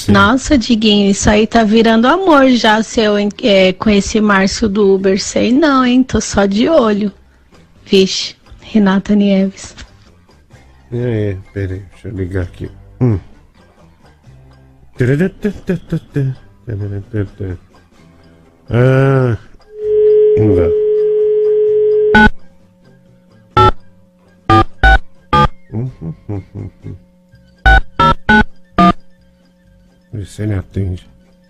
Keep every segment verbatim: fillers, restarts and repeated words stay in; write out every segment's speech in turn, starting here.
você. Nossa, Diguinho, isso aí tá virando amor já, seu, é, com esse Márcio do Uber. Sei não, hein? Tô só de olho. Vixe, Renata Nieves. É, peraí, deixa eu ligar aqui. Hum. Ah, vamos lá. Hum, hum, hum, hum, hum. Vê se ele atende.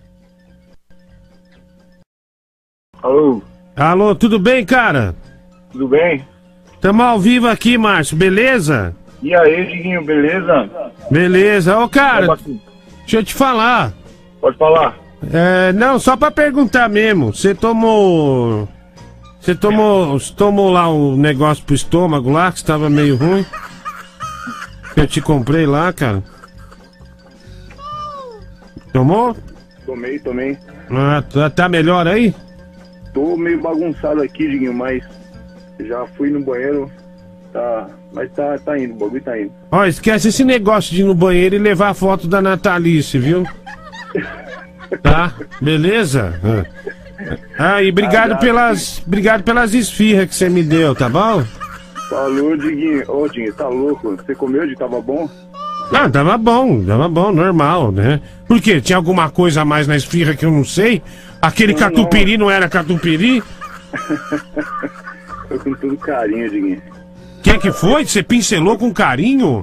Alô? Alô, tudo bem, cara? Tudo bem? Tamo ao vivo aqui, Márcio, beleza? E aí, Diguinho, beleza? Beleza. Ô, cara, deixa eu te falar. Pode falar. É, não, só pra perguntar mesmo. Você tomou... Você tomou... Você tomou lá um negócio pro estômago lá, que estava meio ruim? Que eu te comprei lá, cara. Tomou? Tomei, tomei. Ah, tá, tá melhor aí? Tô meio bagunçado aqui, Diguinho, mas já fui no banheiro. Tá... Mas tá, tá indo, o bagulho tá indo. Ó, esquece esse negócio de ir no banheiro e levar a foto da Natalice, viu? Tá? Beleza? Ah, e obrigado Ah, pelas... Obrigado pelas esfirras que você me deu, tá bom? Falou, Diguinho. Ô, Diguinho, tá louco? Você comeu, de tava bom? Ah, tava bom, tava bom, normal, né? Por quê? Tinha alguma coisa a mais na esfirra que eu não sei? Aquele Não, catupiry não, não era catupiry? Foi com todo carinho, Diguinho. O que que foi? Você pincelou com carinho?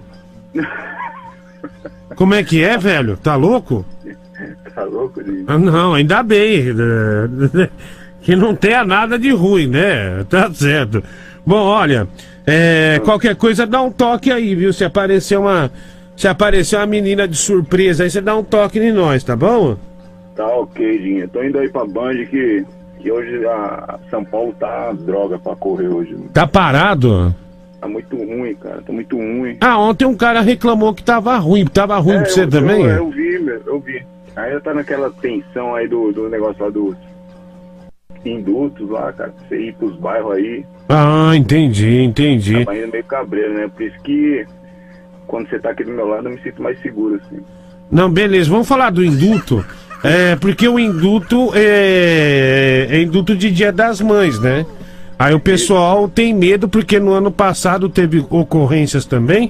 Como é que é, velho? Tá louco? Tá louco, Diguinho? Ah, não, ainda bem. Que não tenha nada de ruim, né? Tá certo. Bom, olha, é, qualquer coisa dá um toque aí, viu? Se aparecer uma... Se aparecer uma menina de surpresa aí, você dá um toque em nós, tá bom? Tá ok, Dinho. Tô indo aí pra Band que, que hoje a São Paulo tá droga pra correr hoje. Tá parado? Tá muito ruim, cara. Tá muito ruim. Ah, ontem um cara reclamou que tava ruim. Tava ruim é, pra você eu, também? Eu, eu vi, meu, eu vi. Ainda tá naquela tensão aí do, do negócio lá dos indutos lá, cara. Você ir pros bairros aí. Ah, entendi, entendi. Tá indo meio cabreiro, né? Por isso que quando você tá aqui do meu lado eu me sinto mais seguro, assim. Não, beleza. Vamos falar do induto. É, porque o induto é, é induto de Dia das Mães, né? Aí o pessoal tem medo porque no ano passado teve ocorrências também.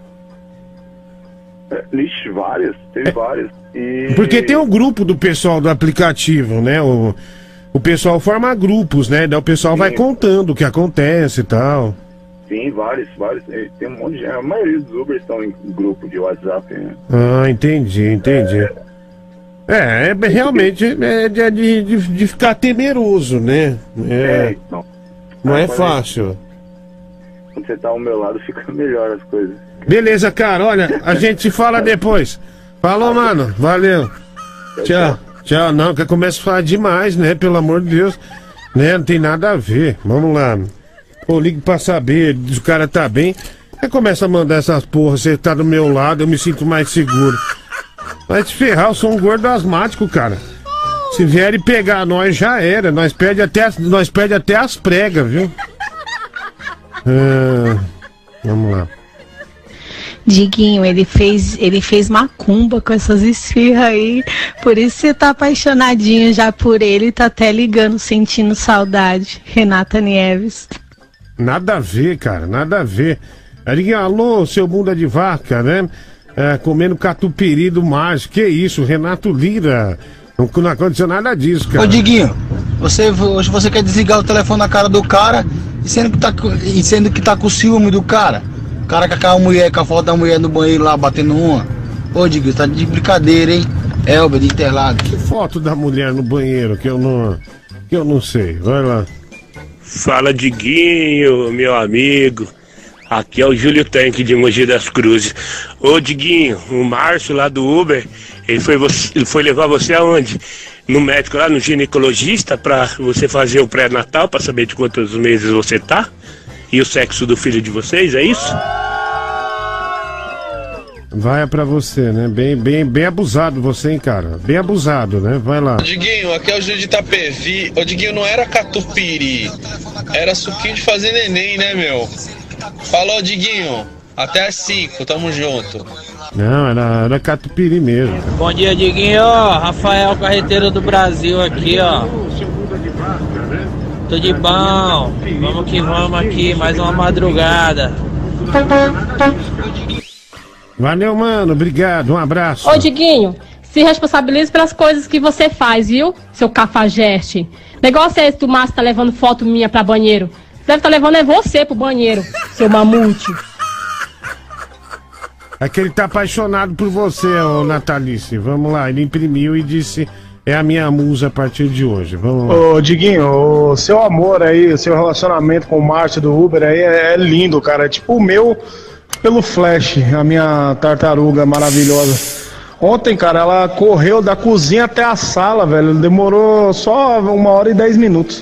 É, lixe, várias, teve é, várias. E... Porque tem um grupo do pessoal do aplicativo, né? O, o pessoal forma grupos, né? Daí o pessoal Sim. vai contando o que acontece e tal. Sim, vários, vários. Tem um monte de gente. A maioria dos Ubers estão em grupo de WhatsApp, né? Ah, entendi, entendi. É, é, é realmente é de, de, de, de ficar temeroso, né? É, é então. Não é fácil. Quando você tá ao meu lado, fica melhor as coisas. Beleza, cara. Olha, a gente se fala depois. Falou, mano. Valeu. Tchau. Tchau. Não, que começa a falar demais, né? Pelo amor de Deus. Né? Não tem nada a ver. Vamos lá. Pô, ligo pra saber se o cara tá bem. Aí começa a mandar essas porras. Você tá do meu lado, eu me sinto mais seguro. Vai te ferrar, eu sou um gordo asmático, cara. Se vierem pegar nós, já era. Nós perde até as, nós perde até as pregas, viu? Ah, vamos lá. Diguinho, ele fez, ele fez macumba com essas esfirras aí. Por isso você tá apaixonadinho já por ele. Tá até ligando, sentindo saudade. Renata Nieves. Nada a ver, cara, nada a ver. Diguinho, alô, seu bunda de vaca, né? É, comendo catupiry do mágico. Que isso, Renato Lira. Não, não aconteceu nada disso, cara. Ô, Diguinho, você, hoje você quer desligar o telefone na cara do cara e sendo que tá, e sendo que tá com o ciúme do cara. O cara com aquela mulher, com a foto da mulher no banheiro lá, batendo uma. Ô, Diguinho, tá de brincadeira, hein? Elber de Interlagos. Que foto da mulher no banheiro que eu não, que eu não sei. Vai lá. Fala, Diguinho, meu amigo. Aqui é o Júlio Tanque de Mogi das Cruzes. Ô, Diguinho, o Márcio lá do Uber, ele foi, você, ele foi levar você aonde? No médico lá, no ginecologista, pra você fazer o pré-natal, pra saber de quantos meses você tá? E o sexo do filho de vocês, é isso? Vai é pra você, né? Bem, bem, bem abusado você, hein, cara? Bem abusado, né? Vai lá. Diguinho, aqui é o Júlio de Itapevi. Ô, Diguinho, não era catupiry, era suquinho de fazer neném, né, meu? Falou, Diguinho. Até às cinco, tamo junto. Não, era, era catupiry mesmo. Bom dia, Diguinho. Rafael, carreteiro do Brasil aqui, ó. Tudo de bom. Vamos que vamos aqui, mais uma madrugada. Valeu, mano. Obrigado. Um abraço. Ô, Diguinho, se responsabilize pelas coisas que você faz, viu? Seu cafajeste. Negócio é esse do Márcio tá levando foto minha pra banheiro. Deve estar tá levando é você pro banheiro, seu mamute. É que ele tá apaixonado por você, ô Natalice. Vamos lá, ele imprimiu e disse: é a minha musa a partir de hoje. Vamos lá. Ô, Diguinho, o seu amor aí, o seu relacionamento com o Márcio do Uber aí é, é lindo, cara. É tipo o meu pelo Flash, a minha tartaruga maravilhosa. Ontem, cara, ela correu da cozinha até a sala, velho. Demorou só uma hora e dez minutos.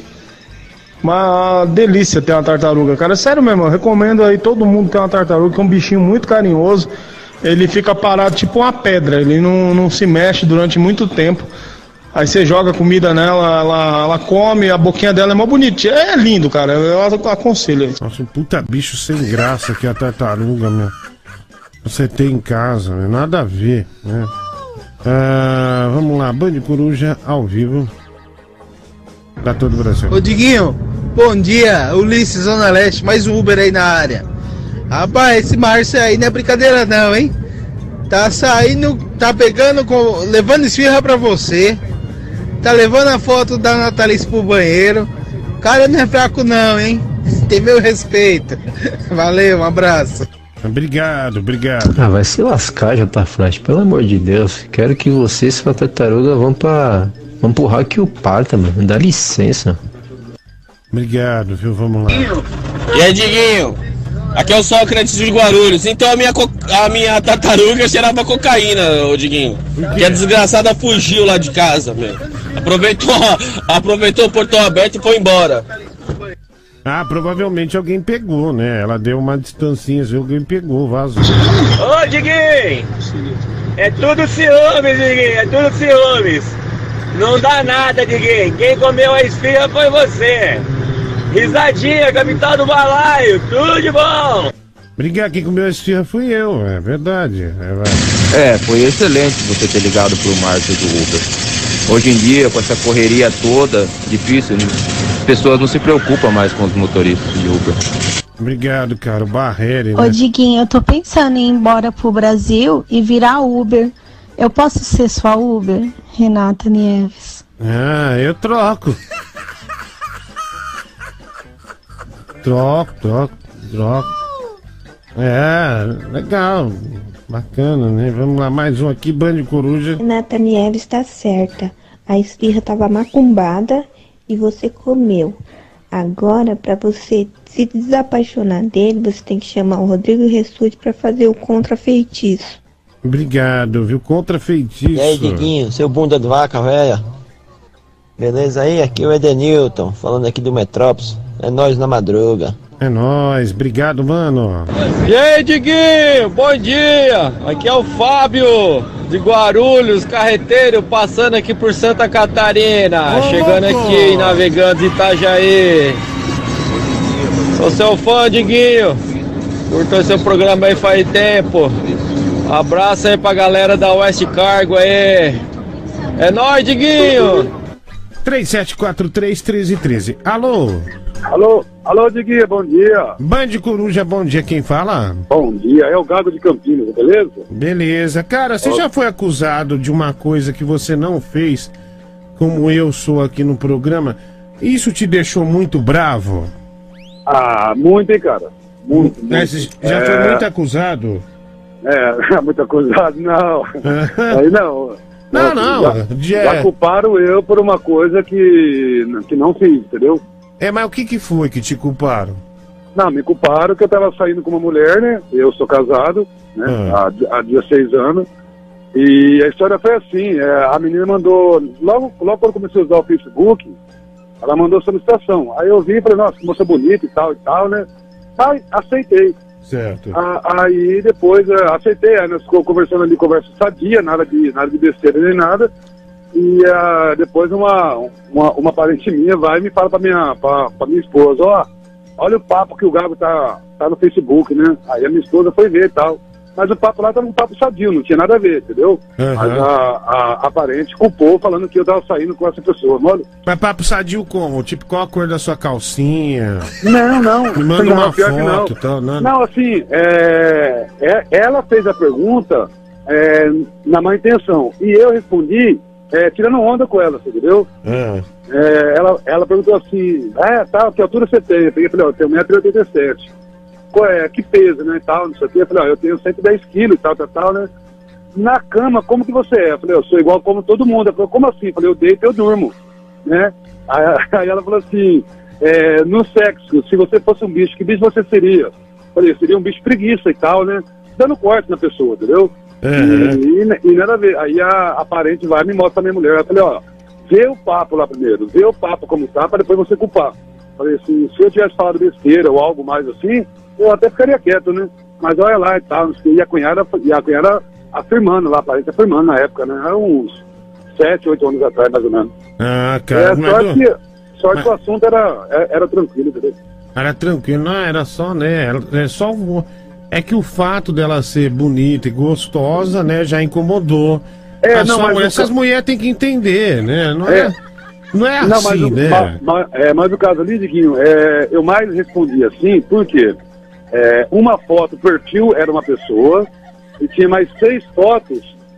Uma delícia ter uma tartaruga, cara. Sério mesmo, eu recomendo aí todo mundo ter uma tartaruga, que é um bichinho muito carinhoso. Ele fica parado tipo uma pedra, ele não, não se mexe durante muito tempo. Aí você joga comida nela, ela, ela come, a boquinha dela é mó bonitinha. É lindo, cara, eu aconselho. Nossa, um puta bicho sem graça que é a tartaruga, meu. Você tem em casa, né? Nada a ver, né? Ah, vamos lá, Band Coruja ao vivo. Pra todo o Brasil. Ô Diguinho, bom dia, Ulisses, Zona Leste, mais um Uber aí na área. Rapaz, esse Márcio aí não é brincadeira não, hein? Tá saindo, tá pegando, com, levando esfirra pra você. Tá levando a foto da Natalice pro banheiro. Cara, não é fraco não, hein? Tem meu respeito. Valeu, um abraço. Obrigado, obrigado. Ah, vai se lascar, J Flash, pelo amor de Deus. Quero que você e sua tartaruga vão pra... Vamos pro Rock e o Parta, mano. Dá licença. Obrigado, viu? Vamos lá. E aí, Diguinho? Aqui é o Sócrates de Guarulhos. Então a minha, co... a minha tartaruga cheirava cocaína, ô Diguinho. Que a desgraçada fugiu lá de casa, meu. Aproveitou, aproveitou o portão aberto e foi embora. Ah, provavelmente alguém pegou, né? Ela deu uma distancinha, alguém pegou, vazou. Ô, Diguinho! É tudo ciúmes, Diguinho, é tudo ciúmes. Não dá nada, Diguinho. Quem comeu a esfirra foi você. Risadinha, capital do balaio, tudo de bom. Obrigado, quem comeu a esfirra fui eu, é verdade. É, vai. é, foi excelente você ter ligado pro Márcio do Uber. Hoje em dia, com essa correria toda, difícil, né? As pessoas não se preocupam mais com os motoristas de Uber. Obrigado, cara, o Barreira, né? Ô, Diguinho, eu tô pensando em ir embora pro Brasil e virar Uber. Eu posso ser sua Uber, Renata Nieves? Ah, eu troco. troco, troco, troco. É, legal, bacana, né? Vamos lá, mais um aqui, Band Coruja. Renata Nieves está certa. A esfirra tava macumbada e você comeu. Agora, para você se desapaixonar dele, você tem que chamar o Rodrigo Ressuti para fazer o contrafeitiço. Obrigado, viu? Contra-feitiço. E aí, Diguinho, seu bunda de vaca, velha? Beleza aí? Aqui é o Edenilton, falando aqui do Metrópolis. É nóis na madruga. É nóis, obrigado, mano. E aí, Diguinho, bom dia. Aqui é o Fábio, de Guarulhos, carreteiro, passando aqui por Santa Catarina. Ô, chegando louco. Aqui em Navegantes, Itajaí. Sou seu fã, Diguinho. Curtou seu programa aí faz tempo. Abraço aí pra galera da West Cargo aí. É nóis, Diguinho. três sete quatro três, um três um três. Alô? Alô, alô, Diguinho, bom dia. Band Coruja, bom dia, quem fala? Bom dia, é o Gago de Campinas, beleza? Beleza. Cara, você Ó. já foi acusado de uma coisa que você não fez, como eu sou aqui no programa? Isso te deixou muito bravo? Ah, muito, hein, cara? Muito, muito. É, já é... foi muito acusado? É, muito acusado, não. Aí não. Não, não. Já, já... já culparam eu por uma coisa que, que não fiz, entendeu? É, mas o que que foi que te culparam? Não, me culparam que eu tava saindo com uma mulher, né? Eu sou casado, né? Ah. Há, há dezesseis anos. E a história foi assim, é, a menina mandou, logo, logo quando comecei a usar o Facebook, ela mandou solicitação. Aí eu vi e falei, nossa, que moça bonita e tal e tal, né? Aí aceitei. Certo. A, aí depois uh, aceitei, aí nós ficamos conversando ali, conversa sadia, nada de, nada de besteira nem nada. E uh, depois uma, uma, uma parente minha vai e me fala pra minha, pra, pra minha esposa, ó, olha o papo que o Gago tá, tá no Facebook, né? Aí a minha esposa foi ver e tal. Mas o papo lá tava um papo sadio, não tinha nada a ver, entendeu? Uhum. Mas a, a, a parente culpou falando que eu tava saindo com essa pessoa, mano. Mas papo sadio como? Tipo, qual a cor da sua calcinha? Não, não. Me manda não, uma pior que foto, não. tal, nada. Não, assim, é, é, ela fez a pergunta é, na má intenção. E eu respondi é, tirando onda com ela, entendeu? É. É, ela, ela perguntou assim, ah, tá, que altura você tem? Eu peguei e falei, ó, eu tenho um metro e oitenta e sete. Qual é? Que peso, né, e tal, não sei o quê. Eu falei, ó, eu tenho cento e dez quilos e tal, tal, tal, né? Na cama, como que você é? Eu falei, eu sou igual como todo mundo. Ela falou, como assim? Eu falei, eu deito e eu durmo, né? Aí, aí ela falou assim, é, no sexo, se você fosse um bicho, que bicho você seria? Eu falei, seria um bicho preguiça e tal, né? Dando corte na pessoa, entendeu? Uhum. E, e, e nada a ver. Aí a, a parente vai e me mostra a minha mulher. Eu falei, ó, vê o papo lá primeiro, vê o papo como tá, pra depois você culpar. Eu falei assim, se eu tivesse falado besteira ou algo mais assim, eu até ficaria quieto, né? Mas olha lá e tal, não sei, e a cunhada, e a cunhada afirmando lá, a parente afirmando na época, né? Era uns sete, oito anos atrás, mais ou menos. Ah, cara. É, mas sorte do- que, sorte mas- que o assunto era, era, era tranquilo, entendeu? Era tranquilo, não, era só, né? era- É só o- É que o fato dela ser bonita e gostosa, né, já incomodou. É, A não, sua mas mulher- o essas ca- mulheres têm que entender, né? Não é, É. não é Não, assim, mas, o- né? ma- ma- é, mas o caso ali, Diguinho, é, eu mais respondi assim, porque é, uma foto, o perfil era uma pessoa, e tinha mais seis fotos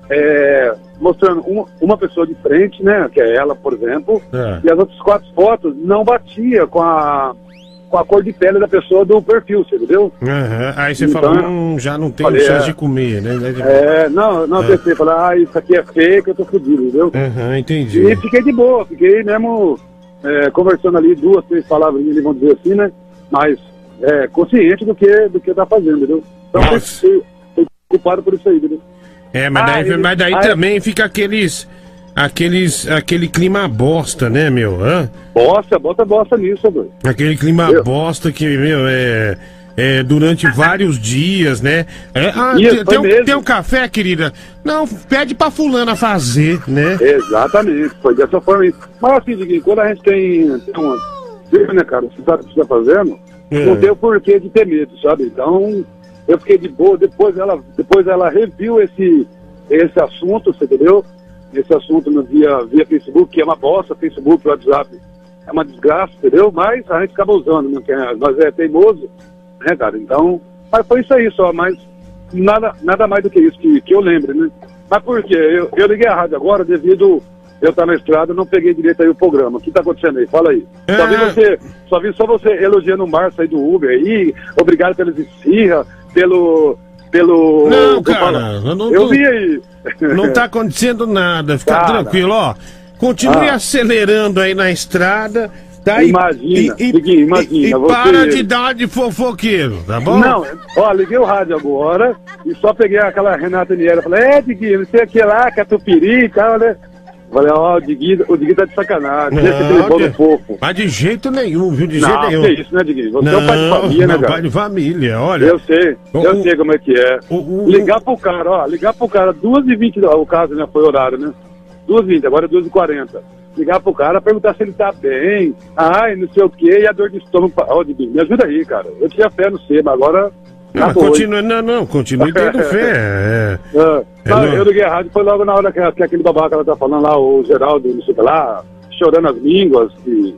é, mostrando uma, uma pessoa de frente, né, que é ela, por exemplo, É. e as outras quatro fotos não batia com a, com a cor de pele da pessoa do perfil, você entendeu? Aham. Aí você Então, falou, hum, já não tem falei, chance é. de comer, né? É, não, não, É. pensei, falei, ah, isso aqui é fake, eu tô fudido, entendeu? Aham, entendi. E fiquei de boa, fiquei mesmo é, conversando ali, duas, três palavrinhas ali, vamos dizer assim, né? Mas é, consciente do que, do que tá fazendo, entendeu? Então fui, fui, fui culpado por isso aí, entendeu? É, mas Ah, daí, ele- mas daí ah, também fica aqueles. Aqueles. Aquele clima bosta, né, meu? Hã? Bosta, bota bosta nisso, doido. Aquele clima bosta que, meu, é. É, durante vários dias, né? É, ah, Isso, tem, foi tem, um, mesmo. tem um café, querida? Não, pede pra fulana fazer, né? Exatamente, foi dessa forma aí. Mas assim, Diguinho, quando a gente tem, tem uma. Viu, né, cara? Você sabe o que você tá fazendo? É. Não tem o porquê de ter medo, sabe? Então, eu fiquei de boa. Depois ela, depois ela reviu esse, esse assunto, você entendeu? Esse assunto no via, via Facebook, que é uma bosta, Facebook, WhatsApp. É uma desgraça, entendeu? Mas a gente acaba usando, né? Porque nós é teimoso, né, cara? Então, mas foi isso aí só, mas nada, nada mais do que isso que, que eu lembro, né? Mas por quê? Eu, eu liguei a rádio agora devido eu estar na estrada, não peguei direito aí o programa. O que tá acontecendo aí? Fala aí. Só vi É. você, só vi só você elogiando o Márcio aí do Uber aí, obrigado pelas esfirras, pelo... pelo... Não, eu cara, falo- eu não eu tô- vi aí. Não tá acontecendo nada, fica Cara. tranquilo, ó. Continue Ah. acelerando aí na estrada, tá? E- Imagina, e, e, Diguinho, imagina, e, e você- para de dar de fofoqueiro, tá bom? Não, ó, liguei o rádio agora e só peguei aquela Renata Niera. Falei, é, Diguinho, não sei o que lá, catupiry e tal, né? Falei, ó, o Diguinho, o Diguinho tá de sacanagem, deixa aquele Não, bolo de- fofo. mas de jeito nenhum, viu? De Não, jeito nenhum. que isso, né, Diguinho? Você é o pai de família, né, não, cara? pai de família, olha. Eu sei, O- eu o- sei como é que é. Ligar pro cara, ó, ligar pro cara, duas e vinte, o caso, né, foi o horário, né? duas e vinte, agora é duas e quarenta. Ligar pro cara, perguntar se ele tá bem, ai, não sei o quê, e a dor de estômago. Ó, Diguinho, me ajuda aí, cara. Eu tinha fé no C, mas agora... Não, mas acabou, hein? continue, não, não, continue tendo fé. É. Ah, É, não, não. eu liguei a rádio, foi logo na hora que, que aquele babaca ela tá falando lá, o Geraldo, não sei o que lá, chorando as línguas, que...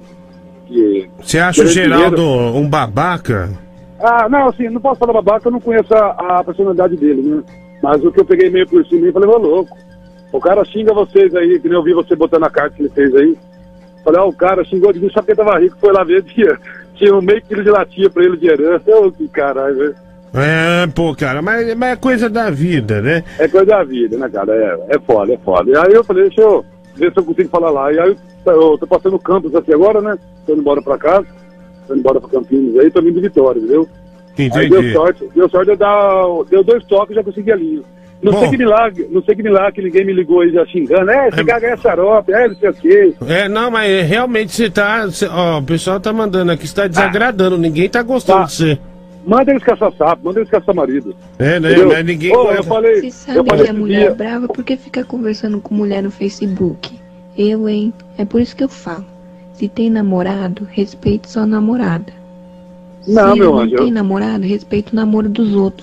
que Você acha o querendo Geraldo dinheiro. um babaca? Ah, não, assim, não posso falar babaca, eu não conheço a, a personalidade dele, né? Mas o que eu peguei meio por cima, eu falei, ô louco, o cara xinga vocês aí, que nem eu vi você botando a carta que ele fez aí. Falei, ó, o cara xingou de mim só porque tava rico, foi lá ver, tinha, tinha um meio quilo de latinha pra ele de herança, ô, que caralho, velho. É, pô, cara, mas, mas é coisa da vida, né? É coisa da vida, né, cara? É, é foda, é foda. E aí eu falei, deixa eu ver se eu consigo falar lá. E aí eu, eu tô passando o campus aqui agora, né? Tô indo embora pra casa, tô indo embora pra Campinas aí, tô vindo de Vitória, entendeu? Entendi. Aí deu sorte, deu sorte de eu dar, deu dois toques e já consegui a linha. Não Bom. sei que milagre, não sei que milagre que ninguém me ligou aí já xingando, é, você quer ganhar xarope, é, não sei o quê. É, não, mas é, realmente você tá. cê- ó, o pessoal tá mandando aqui, você tá desagradando, ninguém tá gostando Tá. de você. Manda eles caçar sapo, manda eles caçar marido. É, né? Entendeu? Mas ninguém. Ô, eu falei, Você eu sabe falei que a esse mulher dia- é brava porque fica conversando com mulher no Facebook. Eu, hein? É por isso que eu falo. Se tem namorado, respeite sua namorada. Não, Se meu não anjo, tem eu- namorado, respeite o namoro dos outros.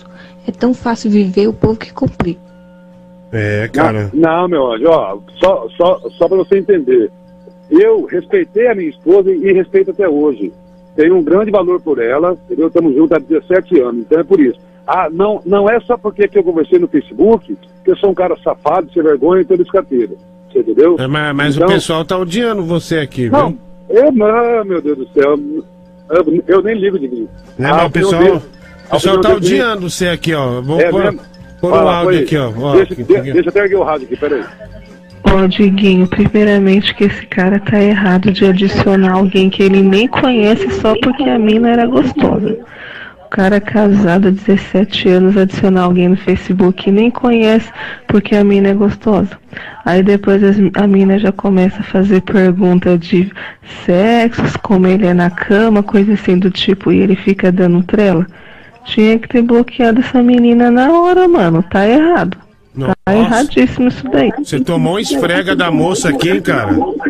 É tão fácil viver, o povo que complica. É, cara. Não, não, meu anjo, ó, só, só, só pra você entender. Eu respeitei a minha esposa e respeito até hoje. Tenho um grande valor por ela, entendeu? Estamos juntos há dezessete anos, então é por isso. Ah, não, não é só porque que eu conversei no Facebook que eu sou um cara safado, sem vergonha e todo escateiro. Você entendeu? É, mas mas então, o pessoal tá odiando você aqui, não, viu? Eu não, meu Deus do céu. Eu, eu nem ligo de mim. É, mas o pessoal, o pessoal tá odiando você aqui, ó. Vou é pôr, pôr o áudio aqui, ó. ó deixa, aqui, de, aqui. deixa eu até erguer o rádio aqui, peraí. Ó, Diguinho, primeiramente que esse cara tá errado de adicionar alguém que ele nem conhece só porque a mina era gostosa. O cara casado há dezessete anos adicionar alguém no Facebook e nem conhece porque a mina é gostosa. Aí depois as, a mina já começa a fazer pergunta de sexos, como ele é na cama, coisa assim do tipo, e ele fica dando trela. Tinha que ter bloqueado essa menina na hora, mano. Tá errado. Nossa. Tá erradíssimo isso daí. Você tomou um esfrega da moça aqui, hein, cara?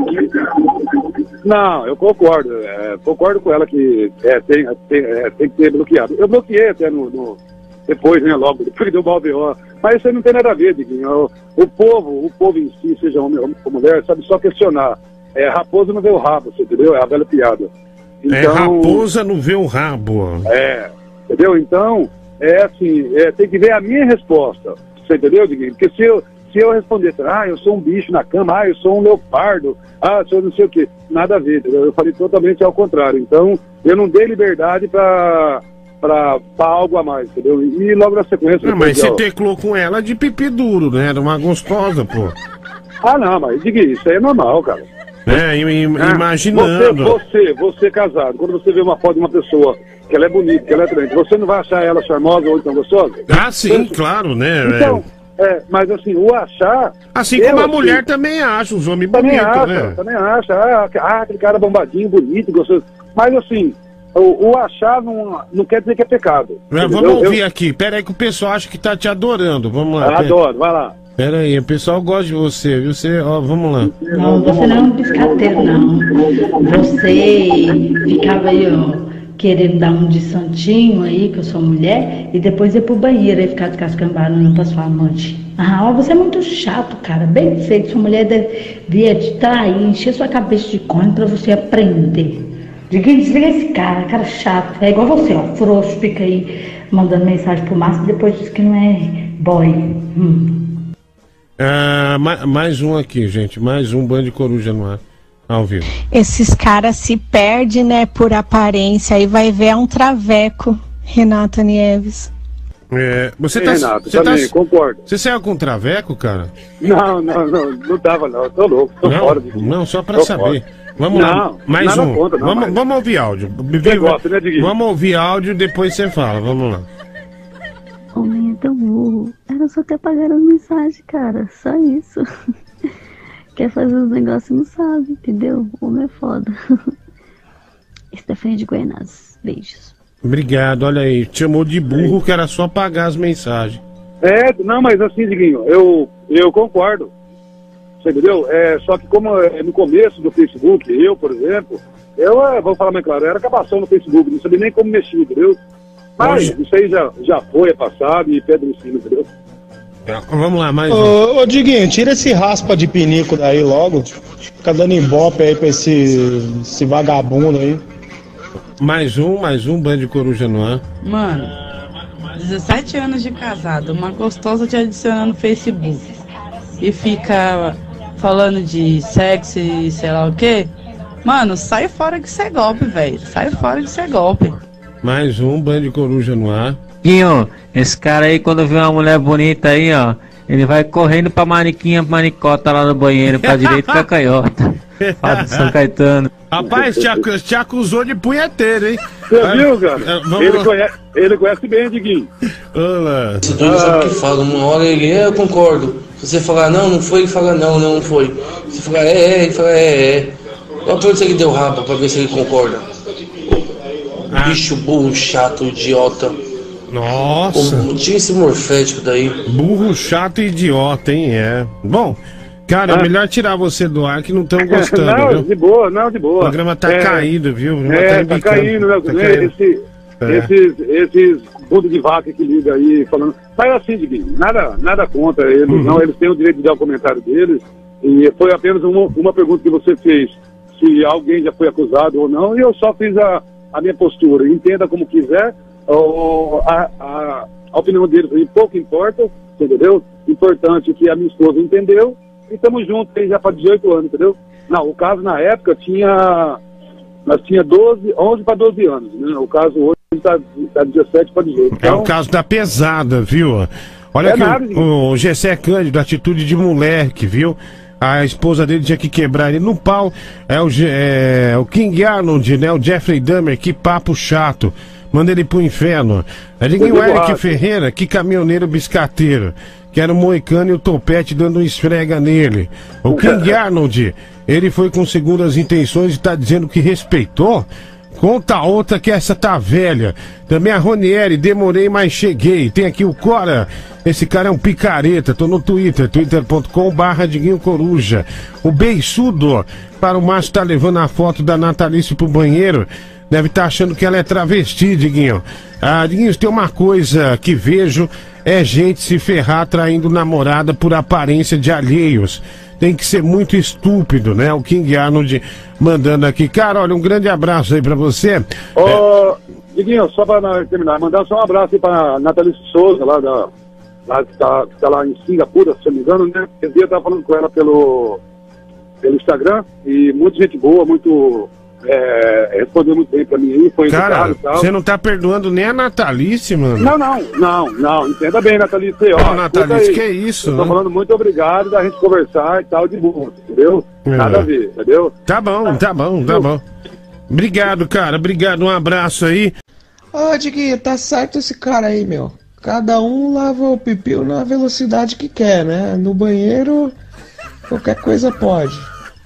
Não, eu concordo. É, concordo com ela que é, tem, tem, é, tem que ser bloqueado. Eu bloqueei até no, no depois, né, logo, depois deu mal B O. Mas isso aí não tem nada a ver, Diguinho. O, o povo, o povo em si, seja homem ou mulher, sabe só questionar. É, raposa não vê o rabo, você entendeu? É a velha piada. Então, é, raposa não vê o rabo. É, entendeu? Então, é assim, é, tem que ver a minha resposta. Você entendeu, Diguinho? Porque se eu, se eu responder, ah, eu sou um bicho na cama, ah, eu sou um leopardo, ah, sou não sei o quê, nada a ver, entendeu? Eu falei totalmente ao contrário. Então, eu não dei liberdade pra, pra, pra algo a mais, entendeu? E logo na sequência... Não, mas você teclou com ela de pipi duro, né? Era uma gostosa, pô. Ah, não, mas Diguinho, isso aí é normal, cara. É, im, ah, imaginando. Você, você, você casado, quando você vê uma foto de uma pessoa que ela é bonita, que ela é atraente, você não vai achar ela charmosa ou então gostosa? Ah, sim, você... claro, né? Então, é, mas assim, o achar... Assim como a mulher assim, também acha os homens também bonitos, acha, né? Também acha, ah, ah, aquele cara bombadinho, bonito, gostoso. Mas assim, o, o achar não, não quer dizer que é pecado. É, vamos ouvir eu... aqui, pera aí que o pessoal acha que tá te adorando, vamos lá. Ah, adoro, vai lá. Pera aí, o pessoal gosta de você, viu? Você, ó, vamos lá. Não, você não é um biscateiro, não. Você ficava aí, ó, querendo dar um de santinho aí, que eu sou mulher, e depois ir pro banheiro e ficar descascando barulho pra sua amante. Ah, ó, você é muito chato, cara, bem feito. Sua mulher devia te trair, encher sua cabeça de corno pra você aprender. Desliga, desliga esse cara, cara chato. É igual você, ó, frouxo, fica aí mandando mensagem pro Márcio e depois diz que não é boy. Hum. Ah, ma mais um aqui, gente. Mais um Band Coruja no ar, ao vivo. Esses caras se perdem, né, por aparência. Aí vai ver é um traveco, Renata Nieves. É, você Sim, tá... Renato, você também, tá, concordo. Você saiu com traveco, cara? Não, não, não. Não tava, não. Eu tô louco, tô não, fora de... Não, só pra tô saber. Fora. Vamos não, lá, mais um. Conta, não, vamos, mas... vamos ouvir áudio. Você gosta, né, Diguinho? Vamos ouvir áudio, depois você fala. Vamos lá. Homem é tão burro. Era só ter apagado as mensagens, cara. Só isso. Quer fazer os negócios e não sabe, entendeu? Homem é foda. Stephanie de Goianás. Beijos. Obrigado, olha aí. Te chamou de burro que era só apagar as mensagens. É, não, mas assim, Diguinho, eu, eu concordo. Você entendeu? É, só que como é, no começo do Facebook, eu, por exemplo, eu, é, vou falar mais claro, eu era cabação no Facebook, não sabia nem como mexer, entendeu? Mas Hoje... isso aí já, já foi, é passado e pedra em cima, entendeu? Vamos lá, mais um. Ô, ô Diguinho, tira esse raspa de pinico daí logo. Fica dando ibope aí pra esse, esse vagabundo aí. Mais um, mais um Band Coruja no ar. Mano, dezessete anos de casado, uma gostosa te adiciona no Facebook e fica falando de sexo e sei lá o que. Mano, sai fora que isso é golpe, velho. Sai fora que isso é golpe. Mais um Band Coruja no ar. Guinho, esse cara aí, quando vê uma mulher bonita aí, ó, ele vai correndo pra maniquinha, manicota lá no banheiro, pra direita e pra canhota. Fábio de São Caetano. Rapaz, te, ac te acusou de punheteiro, hein? Você ah, viu, cara? É, ele, conhece, ele conhece bem, Diguinho. Olá. Você ah. sabe o que fala. Uma hora ele, é, eu concordo. Se você falar não, não foi, ele fala não, não, não foi. Se você falar é, é, ele fala é, é. Olha pra onde ele deu rapa pra ver se ele concorda. Ah. Bicho burro, chato, idiota. Nossa. Como, tinha esse morfético daí. Burro, chato e idiota, hein? É. Bom, cara, ah. é melhor tirar você do ar que não estão gostando, não, viu? de boa, não, de boa. O programa tá é, caído, viu? É, tá, tá caindo, né? Tá caindo. Esse, é. esses, esses bunda de vaca que liga aí falando. Mas é assim, Diguinho, nada, nada contra eles, uhum. não, eles têm o direito de dar o comentário deles, e foi apenas uma, uma pergunta que você fez, se alguém já foi acusado ou não, e eu só fiz a, a minha postura. Entenda como quiser, ó, a, a, a opinião deles aí pouco importa, entendeu? Importante que a minha esposa entendeu, e estamos juntos aí já para dezoito anos, entendeu? Não, o caso na época tinha, nós tinha doze, onze para doze anos, né? O caso hoje está tá dezessete para dezoito. Então, é o caso da pesada, viu? Olha é aqui, o, o Gessé Cândido, atitude de moleque, viu? A esposa dele tinha que quebrar ele no pau. É o, é, o King Arnold, né? O Jeffrey Dahmer, que papo chato. Manda ele pro inferno. É de o Eric Ferreira, que caminhoneiro biscateiro. Que era o Moicano e o Topete dando um esfrega nele. O King Arnold, ele foi com segundas intenções e tá dizendo que respeitou. Conta outra que essa tá velha. Também a Ronieri, demorei, mas cheguei. Tem aqui o Cora. Esse cara é um picareta. Tô no Twitter, twitter ponto com barra Diguinho Coruja. O Beiçudo, para o Márcio tá levando a foto da Natalice pro banheiro. Deve estar tá achando que ela é travesti, Diguinho. Ah, Diguinho, tem uma coisa que vejo, é gente se ferrar traindo namorada por aparência de alheios. Tem que ser muito estúpido, né? O King Arnold mandando aqui. Cara, olha, um grande abraço aí pra você. Ô, é... Diguinho, só pra terminar, mandar só um abraço aí pra Natalice Souza, lá, da, lá que, tá, que tá lá em Singapura, se eu não me engano, né? Esse dia eu tava falando com ela pelo, pelo Instagram, e muita gente boa, muito... É, respondeu muito bem pra mim aí, foi cara, e tal. Você não tá perdoando nem a Natalice, mano? Não, não, não, não, entenda bem, Natalice. Ó, oh, Natalice, que é isso? Eu tô falando muito obrigado da gente conversar e tal, de boa, entendeu? É. Nada a ver, entendeu? Tá bom, tá bom, tá bom. Obrigado, cara, obrigado, um abraço aí. Ô, oh, Diguinho, tá certo esse cara aí, meu. Cada um lava o pipiu na velocidade que quer, né? No banheiro, qualquer coisa pode.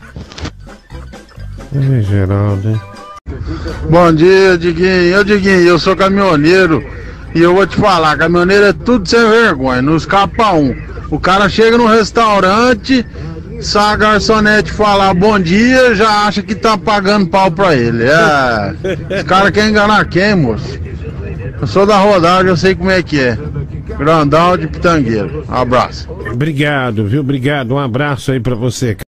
É, Geraldo, hein? Bom dia, Diguinho. Eu, Diguinho, eu sou caminhoneiro e eu vou te falar, caminhoneiro é tudo sem vergonha, não escapa um. O cara chega no restaurante, se a garçonete falar bom dia, já acha que tá pagando pau pra ele. É, esse cara quer enganar quem, moço? Eu sou da rodagem, eu sei como é que é. Grandão de Pitangueiro. Um abraço. Obrigado, viu? Obrigado. Um abraço aí pra você.